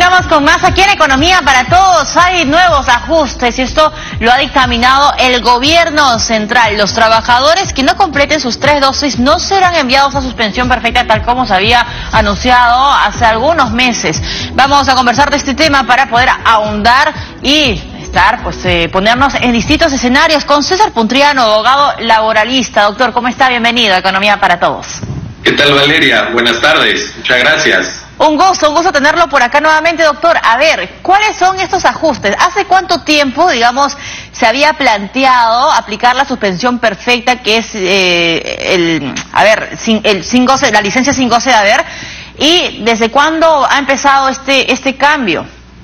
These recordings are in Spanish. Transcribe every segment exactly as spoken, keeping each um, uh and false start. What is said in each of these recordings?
Continuamos con más aquí en Economía para Todos. Hay nuevos ajustes y esto lo ha dictaminado el gobierno central. Los trabajadores que no completen sus tres dosis no serán enviados a suspensión perfecta tal como se había anunciado hace algunos meses. Vamos a conversar de este tema para poder ahondar y estar, pues, eh, ponernos en distintos escenarios con César Puntriano, abogado laboralista. Doctor, ¿cómo está? Bienvenido a Economía para Todos. ¿Qué tal, Valeria? Buenas tardes. Muchas gracias. Un gusto, un gusto tenerlo por acá nuevamente, doctor. A ver, ¿cuáles son estos ajustes? ¿Hace cuánto tiempo, digamos, se había planteado aplicar la suspensión perfecta, que es eh, el, a ver, sin, el sin goce, la licencia sin goce de haber? ¿Y desde cuándo ha empezado este este cambio?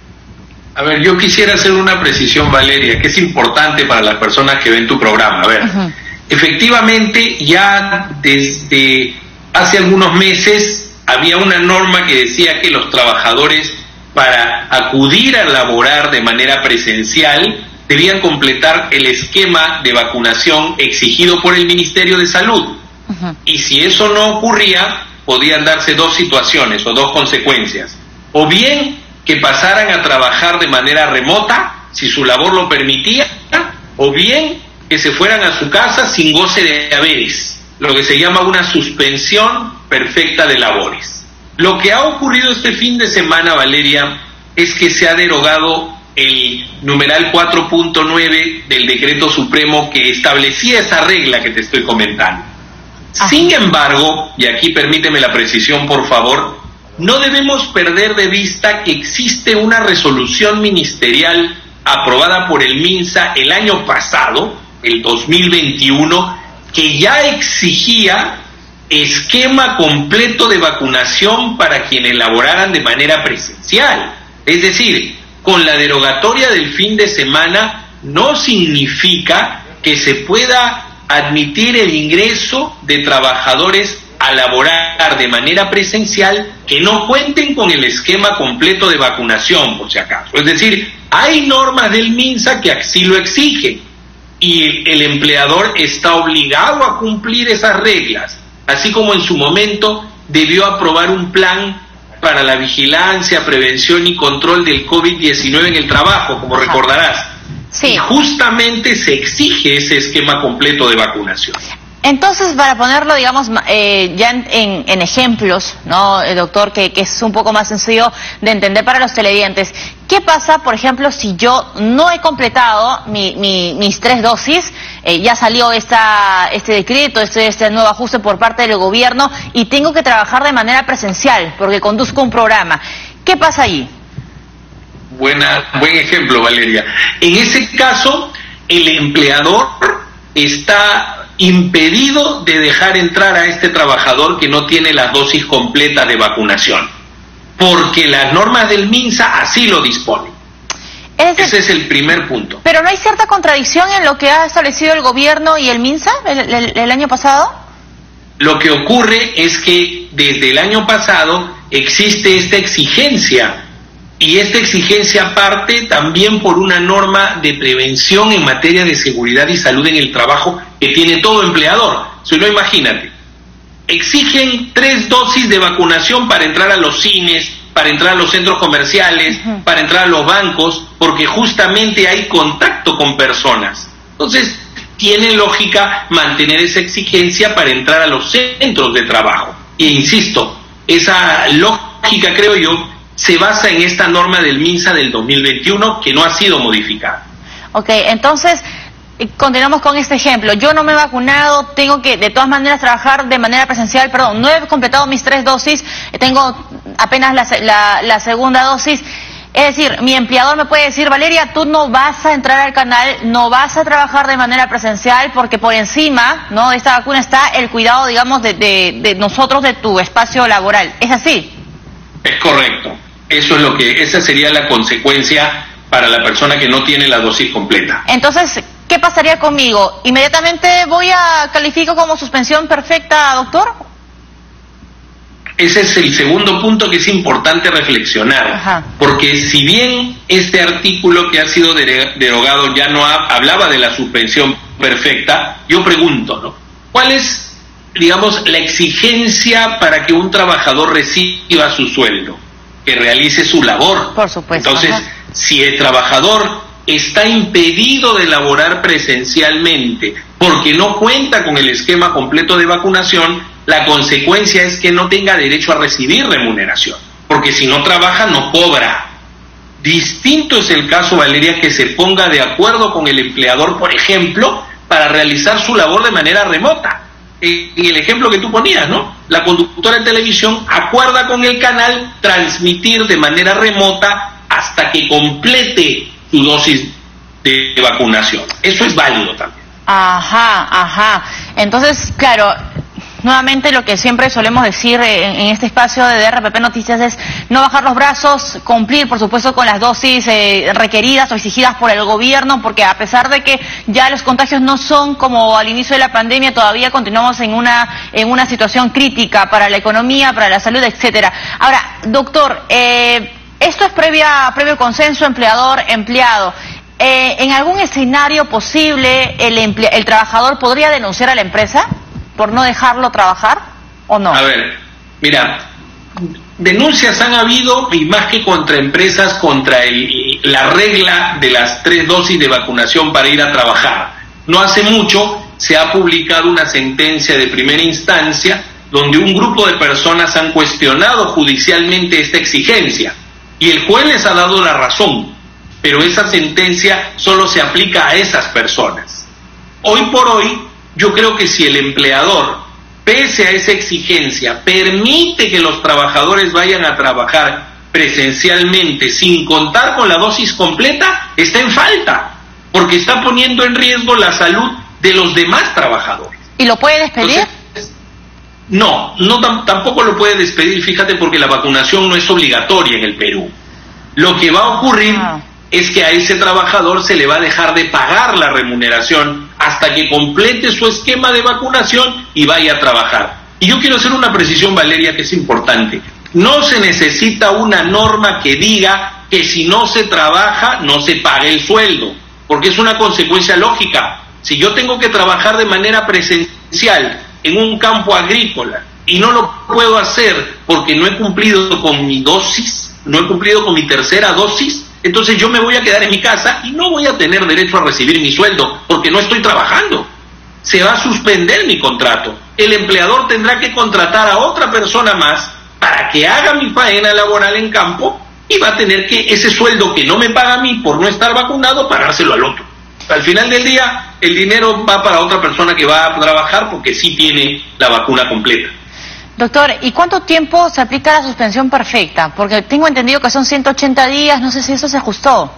A ver, yo quisiera hacer una precisión, Valeria, que es importante para las personas que ven tu programa. A ver, uh-huh. Efectivamente, ya desde hace algunos meses había una norma que decía que los trabajadores, para acudir a laborar de manera presencial, debían completar el esquema de vacunación exigido por el Ministerio de Salud. Uh-huh. Y si eso no ocurría, podían darse dos situaciones o dos consecuencias. O bien que pasaran a trabajar de manera remota, si su labor lo permitía, o bien que se fueran a su casa sin goce de haberes, lo que se llama una suspensión perfecta de labores. Lo que ha ocurrido este fin de semana, Valeria, es que se ha derogado el numeral cuatro punto nueve del Decreto Supremo que establecía esa regla que te estoy comentando. Ah. Sin embargo, y aquí permíteme la precisión, por favor, no debemos perder de vista que existe una resolución ministerial aprobada por el MINSA el año pasado, el dos mil veintiuno, que ya exigía esquema completo de vacunación para quienes laboraran de manera presencial. Es decir, con la derogatoria del fin de semana no significa que se pueda admitir el ingreso de trabajadores a laborar de manera presencial que no cuenten con el esquema completo de vacunación, por si acaso. Es decir, hay normas del MINSA que así lo exigen y el empleador está obligado a cumplir esas reglas, así como en su momento debió aprobar un plan para la vigilancia, prevención y control del COVID diecinueve en el trabajo, como recordarás. Sí. Y justamente se exige ese esquema completo de vacunación. Entonces, para ponerlo, digamos, eh, ya en, en, en ejemplos, ¿no, doctor? Que, que es un poco más sencillo de entender para los televidentes. ¿Qué pasa, por ejemplo, si yo no he completado mi, mi, mis tres dosis? Eh, ya salió esta, este decreto, este, este nuevo ajuste por parte del gobierno y tengo que trabajar de manera presencial porque conduzco un programa. ¿Qué pasa allí? Buena, buen ejemplo, Valeria. En ese caso, el empleador está impedido de dejar entrar a este trabajador que no tiene las dosis completas de vacunación, porque las normas del MINSA así lo disponen. Es decir, ese es el primer punto. ¿Pero no hay cierta contradicción en lo que ha establecido el gobierno y el MINSA el, el, el año pasado? Lo que ocurre es que desde el año pasado existe esta exigencia, y esta exigencia parte también por una norma de prevención en materia de seguridad y salud en el trabajo que tiene todo empleador. Solo imagínate, exigen tres dosis de vacunación para entrar a los cines, para entrar a los centros comerciales, uh-huh. para entrar a los bancos, porque justamente hay contacto con personas. Entonces, tiene lógica mantener esa exigencia para entrar a los centros de trabajo. E insisto, esa lógica, creo yo, se basa en esta norma del MINSA del dos mil veintiuno que no ha sido modificada. Ok, entonces continuamos con este ejemplo. Yo no me he vacunado, tengo que de todas maneras trabajar de manera presencial, perdón, no he completado mis tres dosis, tengo apenas la, la, la segunda dosis. Es decir, mi empleador me puede decir, Valeria, tú no vas a entrar al canal, no vas a trabajar de manera presencial porque por encima, ¿no?, de esta vacuna está el cuidado, digamos, de, de, de nosotros, de tu espacio laboral. ¿Es así? Es correcto. Eso es lo que, esa sería la consecuencia para la persona que no tiene la dosis completa. Entonces, ¿qué pasaría conmigo? ¿Inmediatamente voy a califico como suspensión perfecta, doctor? Ese es el segundo punto que es importante reflexionar. Ajá. Porque si bien este artículo que ha sido derogado ya no ha, hablaba de la suspensión perfecta, yo pregunto, ¿no?, ¿cuál es, digamos, la exigencia para que un trabajador reciba su sueldo? que realice su labor. Por supuesto. Entonces, ajá, si el trabajador está impedido de laborar presencialmente porque no cuenta con el esquema completo de vacunación, la consecuencia es que no tenga derecho a recibir remuneración, porque si no trabaja no cobra. Distinto es el caso, Valeria, que se ponga de acuerdo con el empleador, por ejemplo, para realizar su labor de manera remota. En el ejemplo que tú ponías, ¿no? La conductora de televisión acuerda con el canal transmitir de manera remota hasta que complete su dosis de vacunación. Eso es válido también. Ajá, ajá. Entonces, claro, nuevamente lo que siempre solemos decir en, en este espacio de D R P P Noticias es no bajar los brazos, cumplir por supuesto con las dosis eh, requeridas o exigidas por el gobierno, porque a pesar de que ya los contagios no son como al inicio de la pandemia, todavía continuamos en una en una situación crítica para la economía, para la salud, etcétera. Ahora, doctor, eh, esto es previa previo consenso empleador-empleado. Eh, ¿En algún escenario posible el, emple- el trabajador podría denunciar a la empresa por no dejarlo trabajar o no? A ver, mira, denuncias han habido, y más que contra empresas, contra el, la regla de las tres dosis de vacunación para ir a trabajar. No hace mucho se ha publicado una sentencia de primera instancia donde un grupo de personas han cuestionado judicialmente esta exigencia y el juez les ha dado la razón, pero esa sentencia solo se aplica a esas personas. Hoy por hoy, yo creo que si el empleador, pese a esa exigencia, permite que los trabajadores vayan a trabajar presencialmente sin contar con la dosis completa, está en falta, porque está poniendo en riesgo la salud de los demás trabajadores. ¿Y lo puede despedir? Entonces, no, no tam- tampoco lo puede despedir, fíjate, porque la vacunación no es obligatoria en el Perú. Lo que va a ocurrir ah. es que a ese trabajador se le va a dejar de pagar la remuneración hasta que complete su esquema de vacunación y vaya a trabajar. Y yo quiero hacer una precisión, Valeria, que es importante. No se necesita una norma que diga que si no se trabaja, no se pague el sueldo, porque es una consecuencia lógica. Si yo tengo que trabajar de manera presencial en un campo agrícola y no lo puedo hacer porque no he cumplido con mi dosis, no he cumplido con mi tercera dosis, entonces yo me voy a quedar en mi casa y no voy a tener derecho a recibir mi sueldo porque no estoy trabajando. Se va a suspender mi contrato. El empleador tendrá que contratar a otra persona más para que haga mi faena laboral en campo y va a tener que ese sueldo que no me paga a mí por no estar vacunado, pagárselo al otro. Al final del día, el dinero va para otra persona que va a trabajar porque sí tiene la vacuna completa. Doctor, ¿y cuánto tiempo se aplica la suspensión perfecta? Porque tengo entendido que son ciento ochenta días, no sé si eso se ajustó.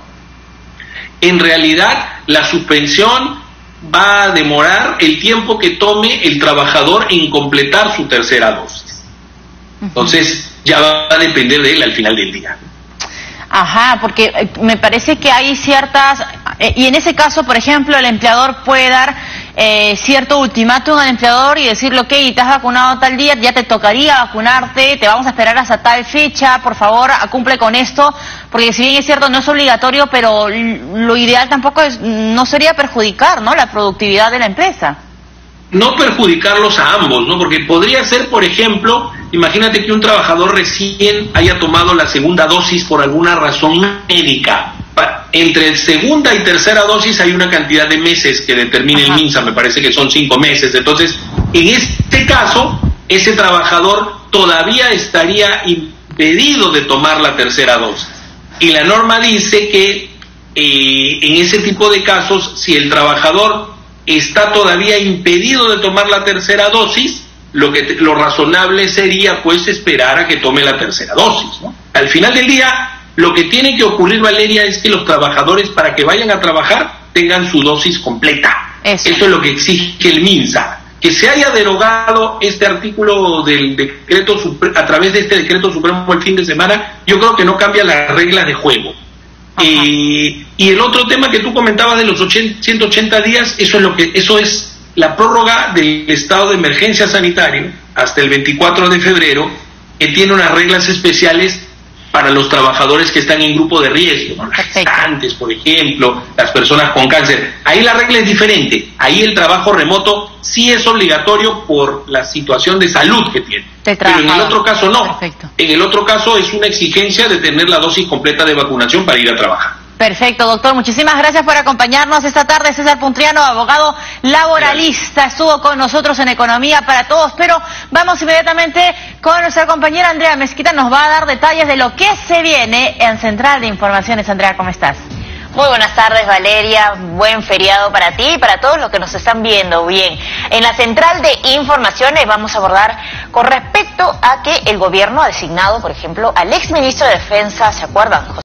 En realidad, la suspensión va a demorar el tiempo que tome el trabajador en completar su tercera dosis. Entonces, ya va a depender de él al final del día. Ajá, porque me parece que hay ciertas... Eh, y en ese caso, por ejemplo, el empleador puede dar eh, cierto ultimátum al empleador y decirle, ok, te has vacunado tal día, ya te tocaría vacunarte, te vamos a esperar hasta tal fecha, por favor, cumple con esto, porque si bien es cierto, no es obligatorio, pero lo ideal tampoco es, no sería perjudicar, ¿no?, la productividad de la empresa. No perjudicarlos a ambos, ¿no? Porque podría ser, por ejemplo, imagínate que un trabajador recién haya tomado la segunda dosis por alguna razón médica. Entre segunda y tercera dosis hay una cantidad de meses que determina Ajá. el MINSA, me parece que son cinco meses. Entonces, en este caso, ese trabajador todavía estaría impedido de tomar la tercera dosis. Y la norma dice que eh, en ese tipo de casos, si el trabajador está todavía impedido de tomar la tercera dosis, lo que te, lo razonable sería pues esperar a que tome la tercera dosis, ¿no? Al final del día, lo que tiene que ocurrir, Valeria, es que los trabajadores, para que vayan a trabajar, tengan su dosis completa. Eso, Eso es lo que exige el MINSA. Que se haya derogado este artículo del decreto a través de este decreto supremo el fin de semana, yo creo que no cambia las reglas de juego. Eh, y el otro tema que tú comentabas de los ciento ochenta días, eso es lo que eso es la prórroga del estado de emergencia sanitario hasta el veinticuatro de febrero, que tiene unas reglas especiales para los trabajadores que están en grupo de riesgo, ¿no? Las gestantes, por ejemplo, las personas con cáncer. Ahí la regla es diferente. Ahí el trabajo remoto sí es obligatorio por la situación de salud que tiene. Pero en el otro caso no. Perfecto. En el otro caso es una exigencia de tener la dosis completa de vacunación para ir a trabajar. Perfecto, doctor. Muchísimas gracias por acompañarnos esta tarde. César Puntriano, abogado laboralista, estuvo con nosotros en Economía para Todos. Pero vamos inmediatamente con nuestra compañera Andrea Mezquita. Nos va a dar detalles de lo que se viene en Central de Informaciones. Andrea, ¿cómo estás? Muy buenas tardes, Valeria. Buen feriado para ti y para todos los que nos están viendo. Bien, en la Central de Informaciones vamos a abordar con respecto a que el gobierno ha designado, por ejemplo, al exministro de Defensa, ¿se acuerdan?